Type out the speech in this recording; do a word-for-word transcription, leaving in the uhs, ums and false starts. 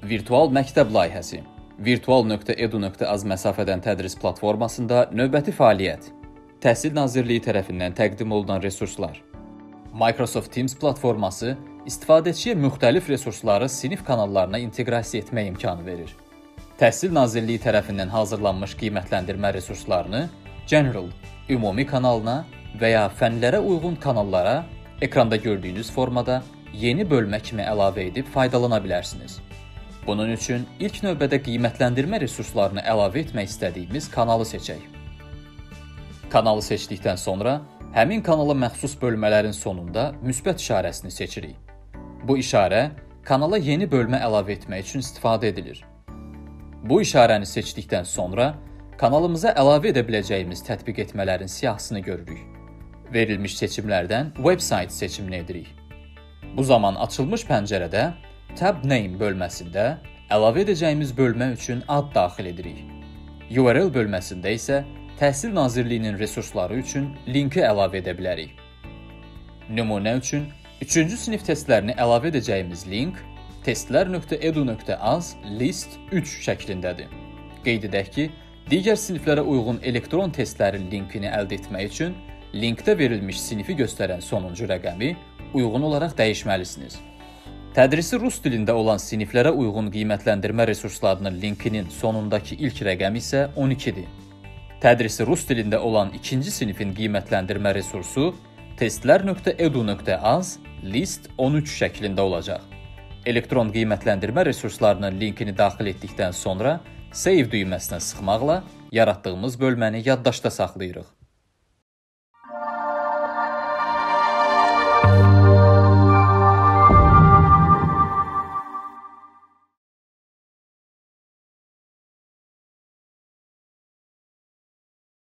Virtual məktəb layihəsi virtual.edu.az məsafədən tədris platformasında növbəti fəaliyyət. Təhsil Nazirliyi tərəfindən təqdim olunan resurslar. Microsoft Teams platforması istifadəçiyə müxtəlif resursları sinif kanallarına inteqrasiya etmək imkanı verir. Təhsil Nazirliyi tərəfindən hazırlanmış qiymətləndirmə resurslarını General, ümumi kanalına və ya fənlərə uyğun kanallara ekranda gördüyünüz formada yeni bölmə kimi əlavə edib faydalana bilərsiniz. Bunun üçün ilk növbədə qiymətləndirmə resurslarını əlavə etmək istədiyimiz kanalı seçək. Kanalı seçdikdən sonra həmin kanala məxsus bölmələrin sonunda müsbət işarəsini seçirik. Bu işarə kanala yeni bölmə əlavə etmək üçün istifadə edilir. Bu işarəni seçdikdən sonra kanalımıza əlavə edə biləcəyimiz tətbiq etmələrin siyahısını görürük. Verilmiş seçimlərdən Website seçimini edirik. Bu zaman açılmış pəncərədə Tab Name bölməsində əlavə edəcəyimiz bölmə üçün ad daxil edirik. U R L bölməsində isə Təhsil Nazirliyinin resursları üçün linki əlavə edə bilərik. Nümunə üçün üçüncü sinif testlərini əlavə edəcəyimiz link testlər.edu.az list üç şəklindədir. Qeyd edək ki, digər siniflərə uyğun elektron testlərin linkini əldə etmək üçün linkdə verilmiş sinifi göstərən sonuncu rəqəmi uyğun olaraq dəyişməlisiniz. Tədrisi rus dilində olan siniflərə uyğun qiymətləndirmə resurslarının linkinin sonundakı ilk rəqəmi isə on ikidir. Tədrisi rus dilində olan ikinci sinifin qiymətləndirmə resursu testlər.edu.az list on üç şəklində olacaq. Elektron qiymətləndirmə resurslarının linkini daxil etdikdən sonra Save düyməsinə sıxmaqla yaratdığımız bölməni yaddaşda saxlayırıq.